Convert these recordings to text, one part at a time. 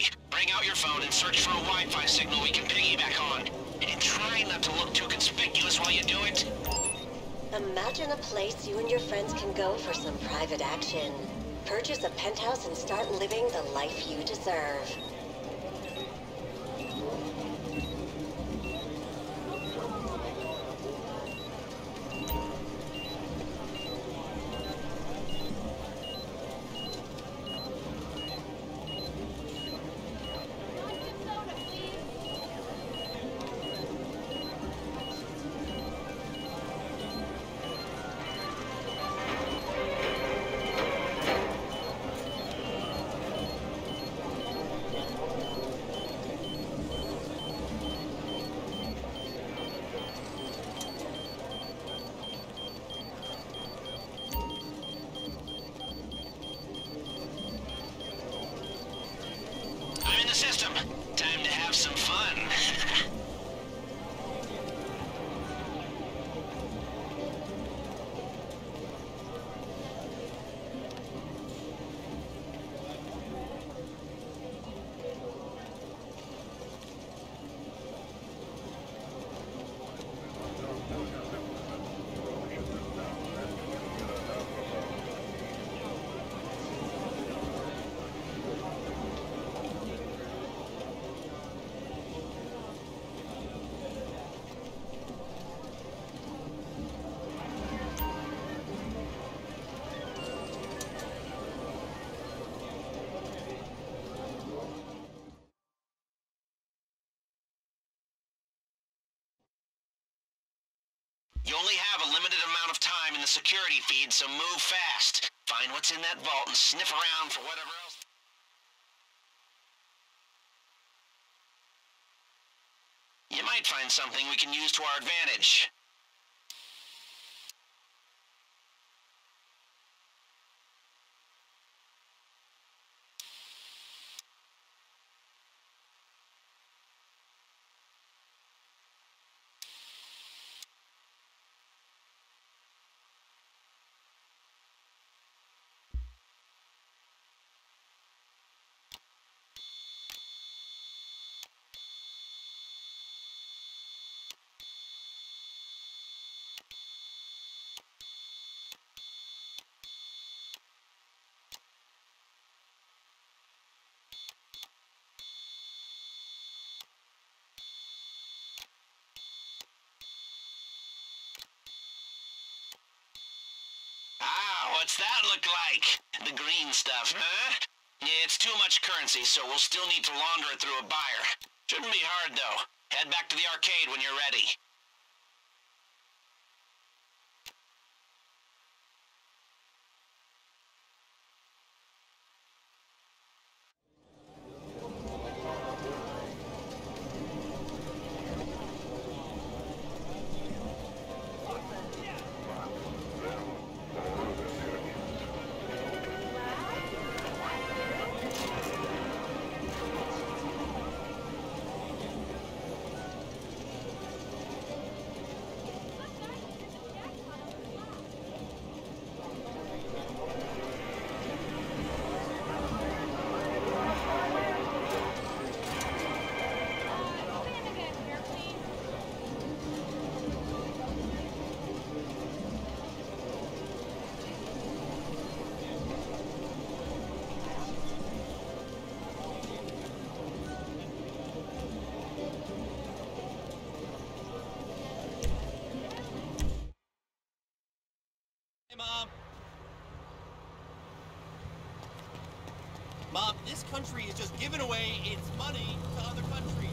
Bring out your phone and search for a Wi-Fi signal we can piggyback on. And try not to look too conspicuous while you do it. Imagine a place you and your friends can go for some private action. Purchase a penthouse and start living the life you deserve. System. Time to have some fun. You only have a limited amount of time in the security feed, so move fast. Find what's in that vault and sniff around for whatever else. You might find something we can use to our advantage. What's that look like? The green stuff, huh? Yeah, it's too much currency, so we'll still need to launder it through a buyer. Shouldn't be hard, though. Head back to the arcade when you're ready. Mom, this country is just giving away its money to other countries.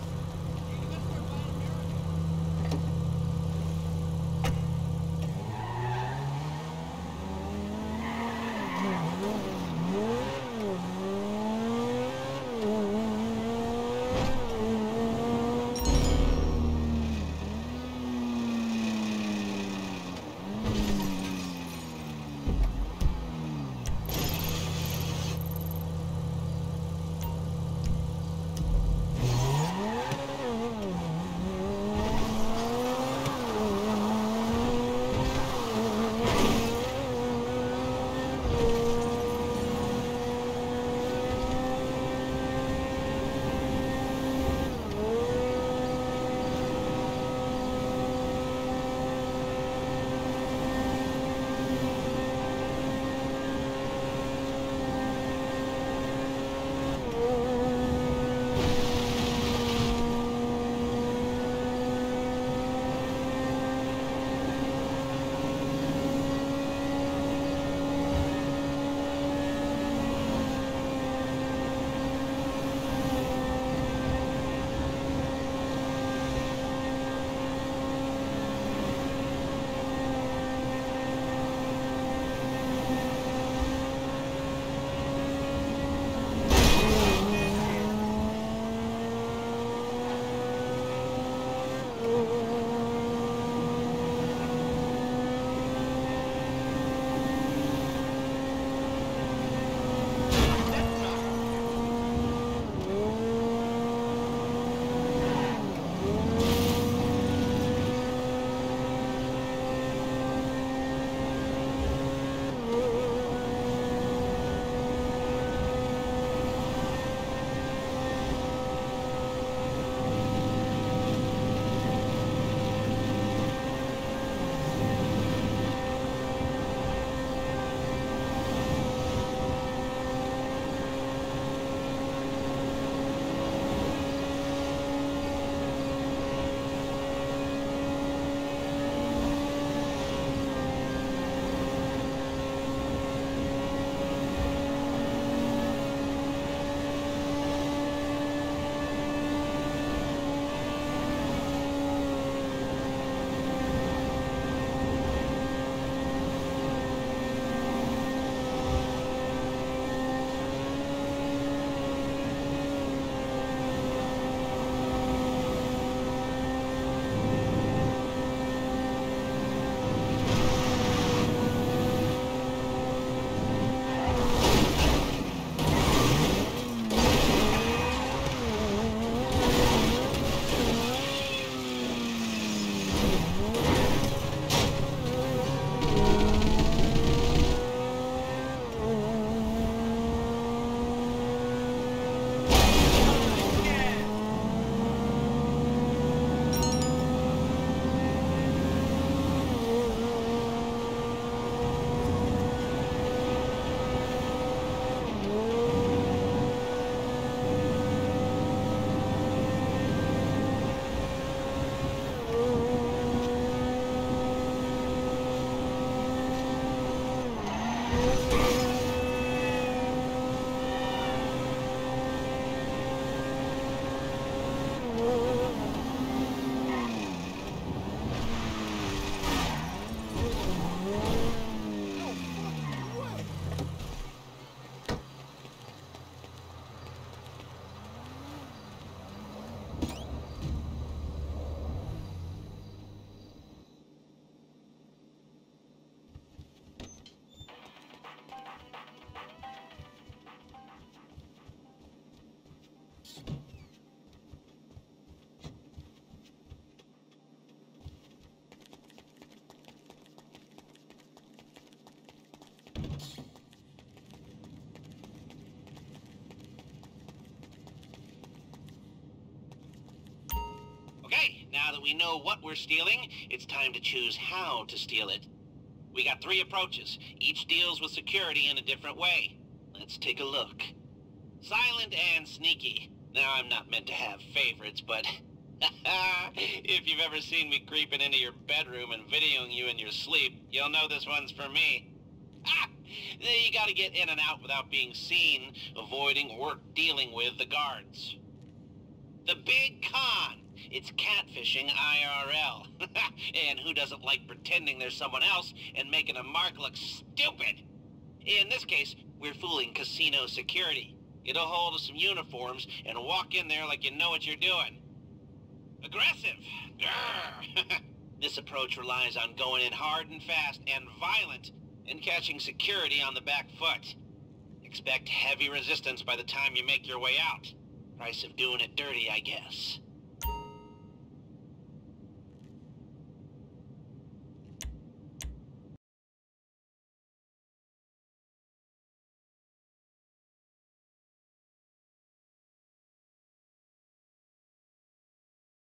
Okay, now that we know what we're stealing, it's time to choose how to steal it. We got 3 approaches. Each deals with security in a different way. Let's take a look. Silent and sneaky. Now, I'm not meant to have favorites, but if you've ever seen me creeping into your bedroom and videoing you in your sleep, you'll know this one's for me. You gotta get in and out without being seen, avoiding or dealing with the guards. The big con. It's catfishing IRL. And who doesn't like pretending there's someone else and making a mark look stupid? In this case, we're fooling casino security. Get a hold of some uniforms and walk in there like you know what you're doing. Aggressive. Grrr. This approach relies on going in hard and fast and violent and catching security on the back foot. Expect heavy resistance by the time you make your way out. Price of doing it dirty, I guess.